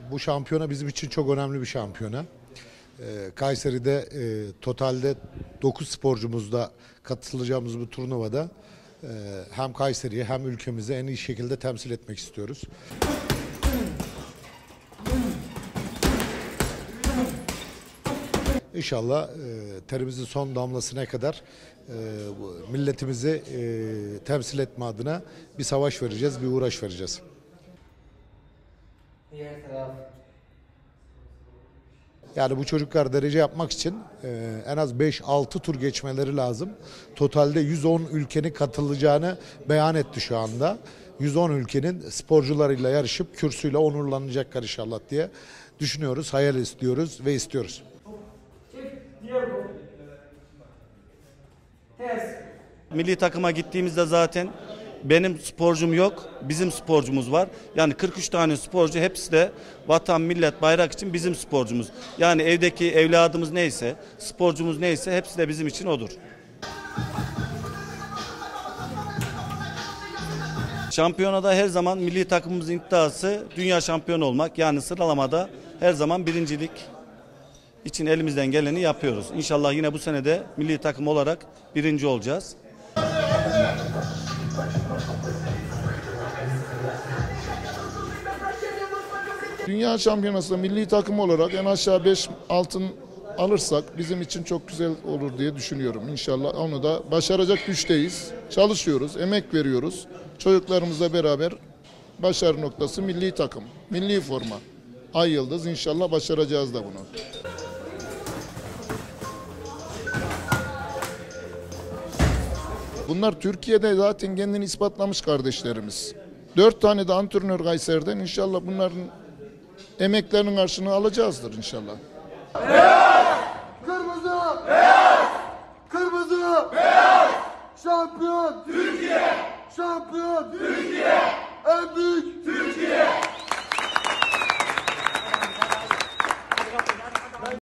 Bu şampiyona bizim için çok önemli bir şampiyona. Kayseri'de totalde 9 sporcumuzla katılacağımız bu turnuvada hem Kayseri'yi hem ülkemizi en iyi şekilde temsil etmek istiyoruz. İnşallah terimizin son damlasına kadar milletimizi temsil etme adına bir savaş vereceğiz, bir uğraş vereceğiz. Yani bu çocuklar derece yapmak için en az 5-6 tur geçmeleri lazım. Totalde 110 ülkenin katılacağını beyan etti şu anda. 110 ülkenin sporcularıyla yarışıp kürsüyle onurlanacaklar inşallah diye düşünüyoruz, hayal istiyoruz ve istiyoruz. Milli takıma gittiğimizde zaten benim sporcum yok, bizim sporcumuz var. Yani 43 tane sporcu, hepsi de vatan, millet, bayrak için bizim sporcumuz. Yani evdeki evladımız neyse, sporcumuz neyse hepsi de bizim için odur. Şampiyonada her zaman milli takımımızın iddiası dünya şampiyonu olmak. Yani sıralamada her zaman birincilik için elimizden geleni yapıyoruz. İnşallah yine bu sene de milli takım olarak birinci olacağız. Dünya şampiyonasında milli takım olarak en aşağı 5 altın alırsak bizim için çok güzel olur diye düşünüyorum. İnşallah onu da başaracak güçteyiz. Çalışıyoruz, emek veriyoruz. Çocuklarımızla beraber başarı noktası milli takım, milli forma. Ay yıldız, inşallah başaracağız da bunu. Bunlar Türkiye'de zaten kendini ispatlamış kardeşlerimiz. 4 tane de antrenör Kayseri'den, inşallah bunların emeklerinin karşılığını alacağızdır inşallah. Beyaz! Kırmızı! Beyaz! Kırmızı! Beyaz! Şampiyon! Türkiye! Şampiyon! Türkiye! En büyük